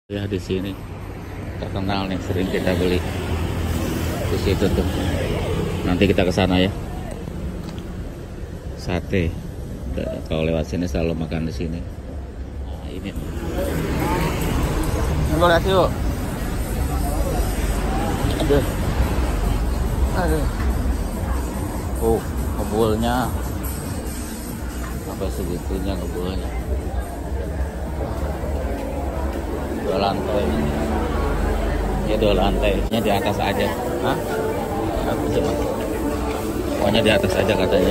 Ya di sini terkenal nih, sering kita beli di situ tuh. Nanti kita ke sana ya. Sate. Kalau lewat sini selalu makan di sini. Nah, ini. Kita lihat yuk. Aduh. Aduh. Kebulnya. Sampai segitunya kebulnya. Dua lantai, ya dua lantainya di atas aja. Hah? Pokoknya di atas aja katanya.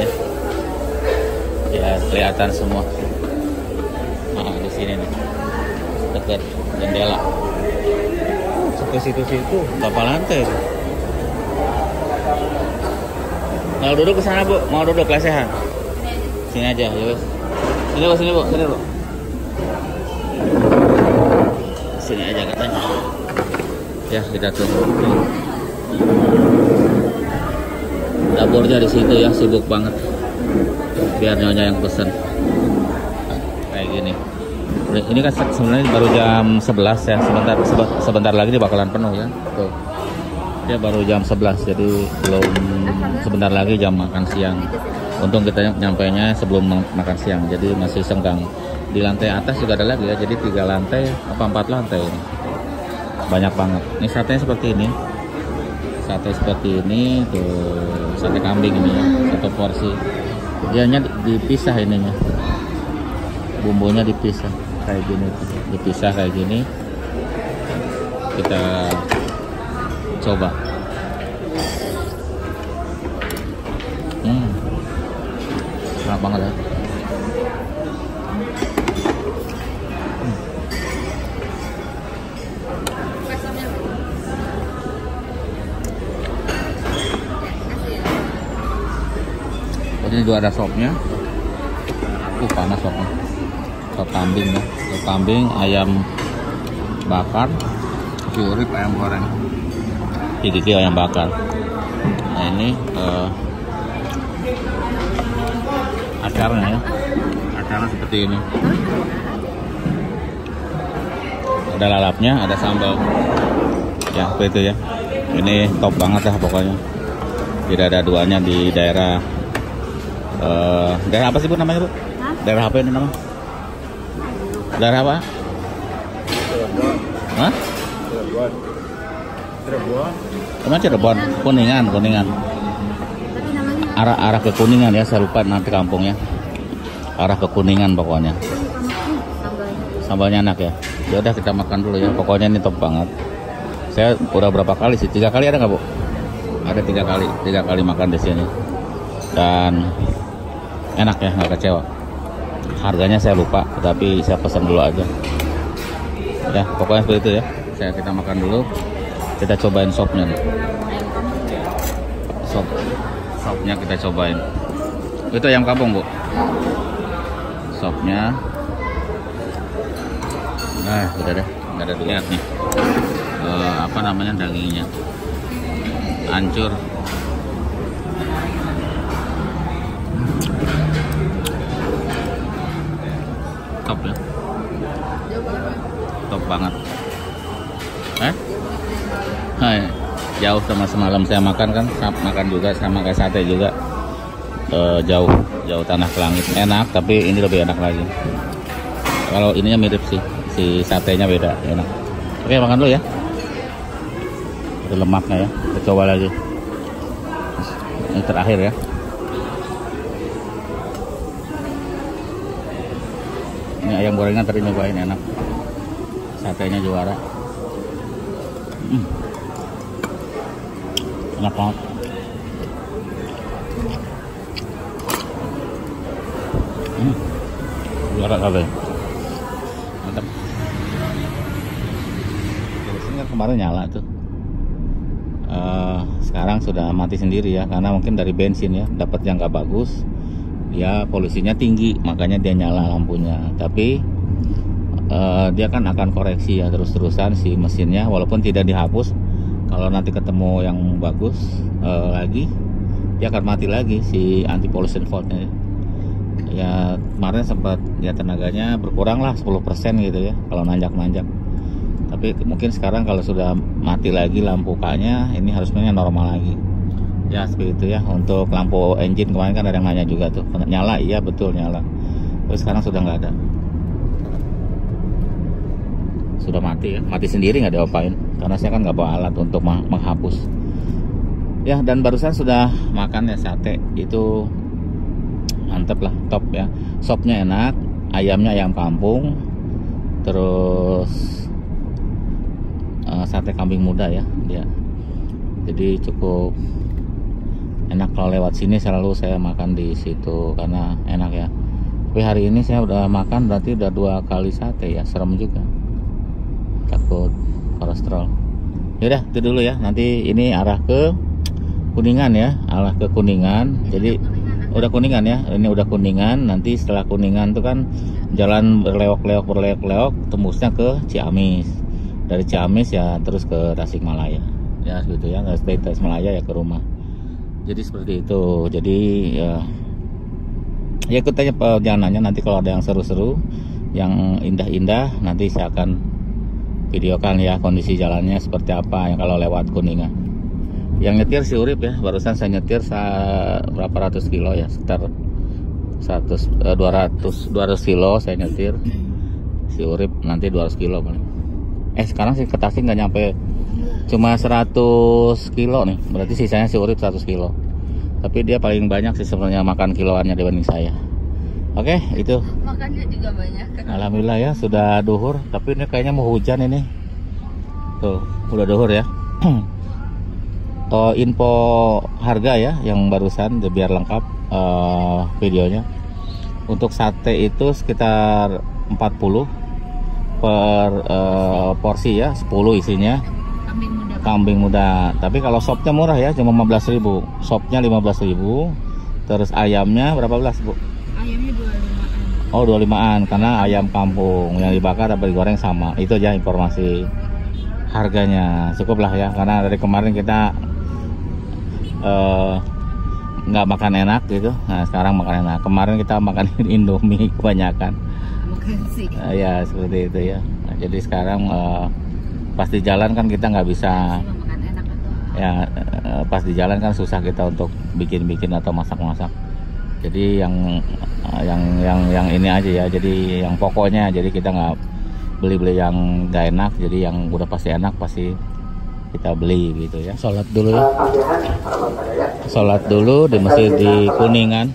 Ya kelihatan semua. Nah di sini nih, dekat jendela. Sampai situ berapa lantai? Mau duduk ke sana bu? Mau duduk lesehan? Sini aja, ya. Sini bu, sini bu. Sini aja katanya. Ya kita tunggu. Dapurnya di situ ya, sibuk banget. Biar nyonya yang pesen. Kayak gini. Ini kan sebenarnya baru jam 11 ya. Sebentar lagi dia bakalan penuh ya. Tuh. Dia baru jam 11, jadi belum sebentar lagi jam makan siang. Untung kita nyampainya sebelum makan siang, jadi masih senggang. Di lantai atas juga ada lagi ya, jadi 3 lantai apa 4 lantai ini. Banyak banget. Ini satenya seperti ini. Sate seperti ini tuh, sate kambing ini ya, satu porsi. Dianya dipisah ininya. Bumbunya dipisah kayak gini tuh. Dipisah kayak gini. Kita coba. Enak banget ya. Ini juga ada sopnya. Panas sopnya. Sop kambing ya. Sop kambing, ayam bakar, urip ayam goreng, gigi ayam bakar. Nah ini acaranya ya. Acaranya seperti ini. Ada lalapnya, ada sambal. Ya begitu ya. Ini top banget lah pokoknya. Tidak ada duanya di daerah daerah apa sih bu namanya bu? Hah? Daerah apa ini namanya? Daerah apa? Hah? Cirebon. Kemana Cirebon? Kuningan. Arah ke Kuningan ya, saya lupa nanti kampungnya. Arah ke Kuningan pokoknya. Sambalnya enak ya. Ya udah kita makan dulu ya. Pokoknya ini top banget. Saya udah berapa kali sih? 3 kali ada nggak bu? Ada 3 kali makan di sini. Dan enak ya, nggak kecewa. Harganya saya lupa, tapi saya pesan dulu aja. Ya, pokoknya seperti itu ya. Kita makan dulu. Kita cobain sopnya nih. Sopnya kita cobain. Itu ayam kampung bu. Sopnya. Nah, udah deh, nggak ada lihat nih. Apa namanya dagingnya? Hancur. Top ya, top banget. Hai, jauh sama semalam saya makan kan, makan juga sama kayak sate juga. Jauh tanah ke langit. Enak, tapi ini lebih enak lagi. Kalau ininya mirip sih, si satenya beda, enak. Oke, makan dulu ya. Ada lemaknya ya. Kita coba lagi. Ini terakhir ya. Ini ayam gorengan tadi nyobain, enak. Satenya juara. Enak banget. Juara kali. Mantap. Ini kan kemarin nyala tuh. Sekarang sudah mati sendiri ya, karena mungkin dari bensin ya, dapat yang nggak bagus. Ya polusinya tinggi, makanya dia nyala lampunya. Tapi dia kan akan koreksi ya terus-terusan si mesinnya, walaupun tidak dihapus. Kalau nanti ketemu yang bagus lagi, dia akan mati lagi si anti pollution valve-nya. Ya kemarin sempat ya tenaganya berkurang lah 10% gitu ya kalau nanjak-nanjak. Tapi mungkin sekarang kalau sudah mati lagi lampu K-nya, ini harusnya normal lagi. Ya seperti itu ya. Untuk lampu engine kemarin kan ada yang nanya juga tuh, nyala, iya betul nyala. Terus sekarang sudah nggak ada, sudah mati ya, mati sendiri, nggak diapain. Karena saya kan nggak bawa alat untuk menghapus. Ya, dan barusan sudah makan ya sate, itu mantep lah, top ya. Sopnya enak, ayamnya ayam kampung, terus sate kambing muda ya dia. Jadi cukup enak, kalau lewat sini selalu saya makan di situ karena enak ya. Tapi hari ini saya udah makan berarti udah 2 kali sate ya, serem juga, takut kolesterol. Yaudah itu dulu ya, nanti ini arah ke Kuningan ya, arah ke Kuningan. Jadi udah Kuningan ya, ini udah Kuningan. Nanti setelah Kuningan tuh kan jalan berleok-leok tembusnya ke Ciamis. Dari Ciamis ya terus ke Tasikmalaya ya gitu ya, dari Tasikmalaya ya ke rumah. Jadi seperti itu. Jadi ya ikut aja perjalanannya. Nanti kalau ada yang seru-seru, yang indah-indah, nanti saya akan videokan ya kondisi jalannya seperti apa yang kalau lewat Kuningan. Yang nyetir si Urip ya, barusan saya nyetir berapa ratus kilo ya, sekitar 200 kilo saya nyetir. Si Urip nanti 200 kilo paling. Sekarang sih ke Tasik nggak nyampe, cuma 100 kilo nih, berarti sisanya si Urip 100 kilo. Tapi dia paling banyak sih sebenarnya makan kiloannya dibanding saya. Oke, itu. Makannya juga banyak. Alhamdulillah ya, sudah duhur, tapi ini kayaknya mau hujan ini. Tuh, udah duhur ya. Info harga ya yang barusan biar lengkap videonya. Untuk sate itu sekitar 40 per porsi ya, 10 isinya. Kambing muda. Tapi kalau sopnya murah ya, cuma 15.000. Sopnya 15.000. Terus ayamnya berapa belas, Bu? Ayamnya 25-an. Oh, 25-an karena ayam kampung yang dibakar atau digoreng sama. Itu aja informasi harganya. Cukup lah ya, karena dari kemarin kita nggak makan enak gitu. Nah, sekarang makan enak. Kemarin kita makan Indomie kebanyakan. Ya seperti itu ya. Nah, jadi sekarang pas di jalan kan kita nggak bisa ya, pas di jalan kan susah kita untuk bikin atau masak. Jadi yang ini aja ya, jadi yang pokoknya, jadi kita nggak beli yang nggak enak, jadi yang udah pasti enak pasti kita beli gitu ya. Sholat dulu ya, sholat dulu di masjid di Kuningan.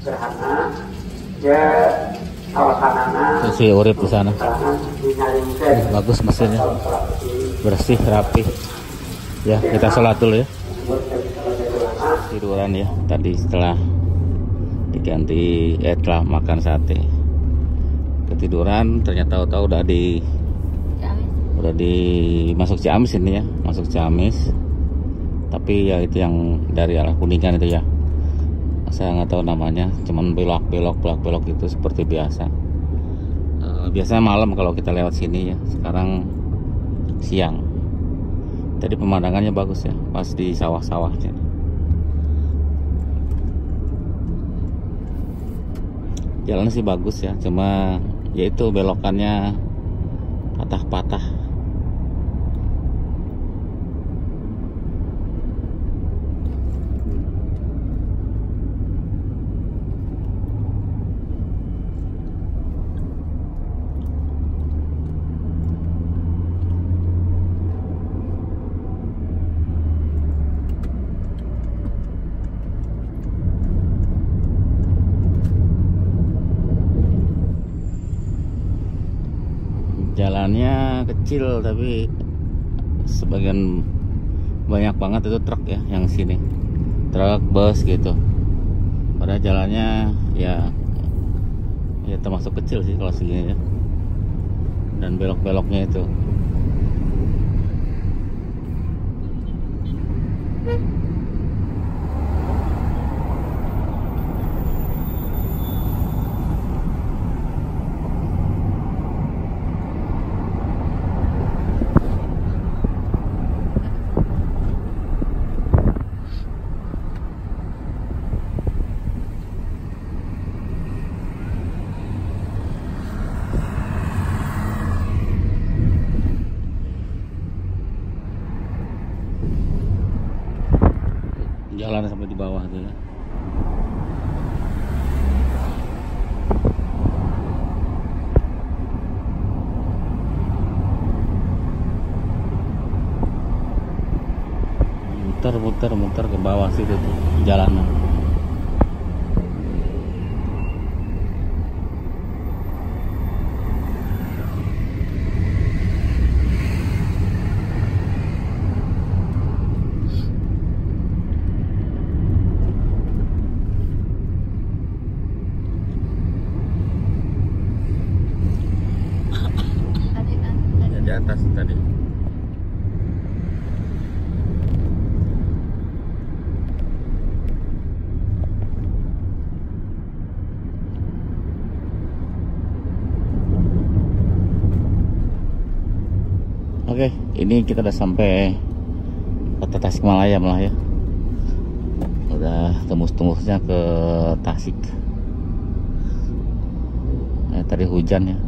Si Urip di sana. Bagus mesinnya, bersih, rapi. Ya, kita sholat dulu ya. Tiduran ya tadi setelah diganti setelah makan sate. Ketiduran, ternyata tahu udah masuk Ciamis ini ya, masuk Ciamis. Tapi ya itu yang dari arah Kuningan itu ya. Saya nggak tahu namanya, cuman belok gitu seperti biasa. Biasanya malam kalau kita lewat sini ya, sekarang siang. Tadi pemandangannya bagus ya, pas di sawah-sawahnya. Jalan sih bagus ya, cuma yaitu belokannya patah-patah. Jalannya kecil tapi sebagian banyak banget itu truk ya yang sini, truk, bus gitu. Padahal jalannya ya termasuk kecil sih kalau segini ya, dan belok-beloknya itu. jalan sampai di bawah tuh ya. Muter ke bawah situ tuh jalanan. Di atas tadi. Oke, ini kita udah sampai kota Tasikmalaya malah ya. Udah tembus-tembusnya ke Tasik. Tadi hujan ya.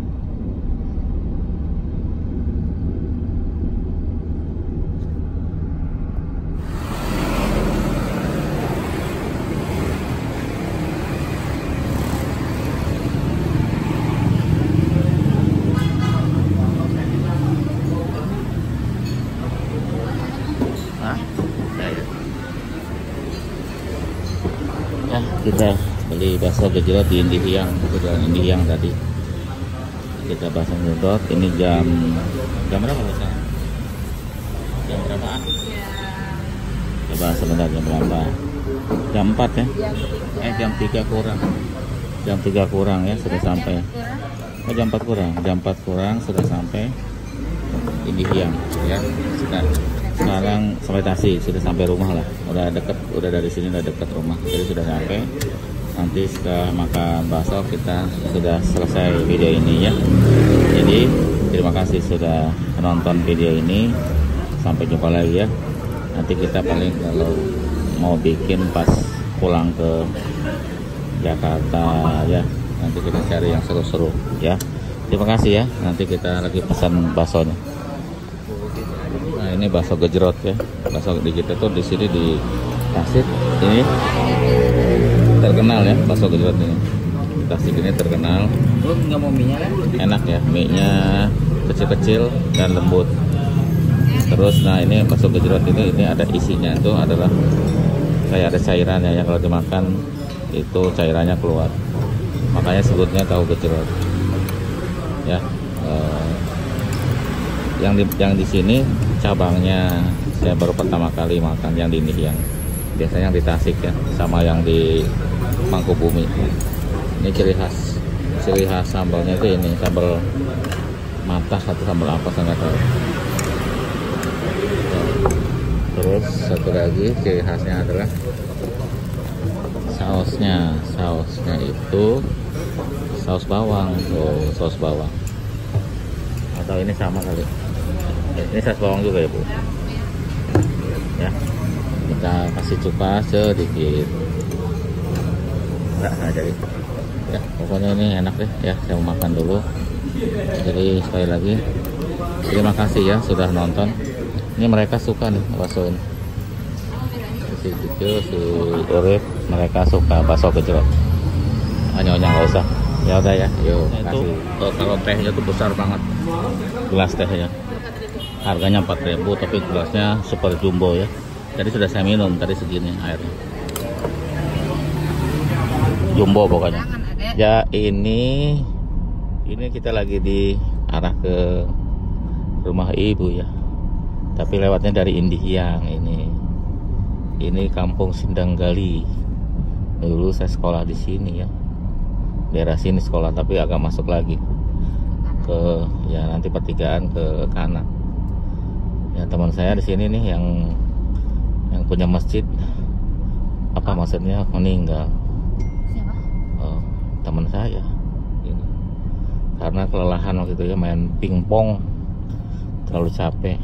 Kita beli bakso gejrot di Indihiyang, kebetulan Indihiyang tadi. Kita bakso gejrot ini jam berapa Pak? Jam berapaan? Coba sebentar, jam berapa? Jam 4 ya? Jam 3 kurang. Jam 3 kurang ya sudah sampai. Jam 4 kurang. Jam 4 kurang sudah sampai Indihiyang ya. Sekarang sampai Tasik, sudah sampai rumah lah, udah deket, udah dari sini udah deket rumah, jadi sudah sampai. Nanti setelah makan bakso kita sudah selesai video ini ya. Jadi terima kasih sudah menonton video ini, sampai jumpa lagi ya. Nanti kita paling kalau mau bikin pas pulang ke Jakarta ya, nanti kita cari yang seru-seru ya. Terima kasih ya, nanti kita lagi pesan baksonya. Nah ini bakso gejrot ya, bakso di kita tuh di sini di Tasik ini terkenal ya, bakso gejrot ini di Tasik ini terkenal. Lu nggak mau mie-nya kan? Enak ya, mie-nya kecil-kecil dan lembut. Terus nah ini bakso gejrot ini ada isinya itu adalah kayak ada cairannya ya, kalau dimakan itu cairannya keluar, makanya sebutnya tahu gejrot ya. Yang di sini cabangnya saya baru pertama kali makan, yang di Indihiyang. Biasanya yang di Tasik ya, sama yang di Mangkubumi. Ini ciri khas sambalnya itu ini sambal matah atau sambal apa saya nggak tahu. Terus satu lagi ciri khasnya adalah sausnya itu saus bawang. Saus bawang, atau ini sama kali. Ini saus bawang juga ya Bu ya. Kita kasih cuka sedikit, enggak jadi ya. Pokoknya ini enak deh ya, saya mau makan dulu. Jadi sekali lagi terima kasih ya sudah nonton. Ini mereka suka nih bakso ini, si Cicu, si Urip, mereka suka bakso gejrot. Nyonya nggak usah, ya udah ya, yuk kasih. Kalau tehnya tuh besar banget, gelas tehnya harganya 4.000, tapi gelasnya super jumbo ya. Jadi sudah saya minum tadi segini airnya, jumbo pokoknya ya. Ini kita lagi di arah ke rumah ibu ya, tapi lewatnya dari Indihiyang. Ini kampung Sindanggali. Dulu saya sekolah di sini ya, daerah sini sekolah, tapi agak masuk lagi ke ya, nanti pertigaan ke kanan ya. Teman saya di sini nih yang punya masjid, apa maksudnya meninggal. Siapa? Oh, teman saya ini karena kelelahan waktu itu ya, main pingpong terlalu capek.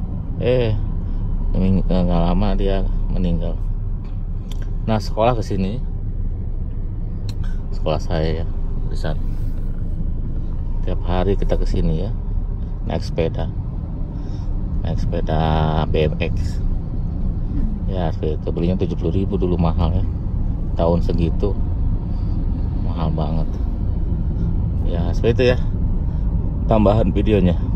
Nggak lama dia meninggal. Nah sekolah ke sini, sekolah saya ya di sana. Tiap hari kita ke sini ya, naik sepeda BMX Ya seperti itu, belinya 70.000 dulu, mahal ya. Tahun segitu mahal banget. Ya seperti itu ya tambahan videonya.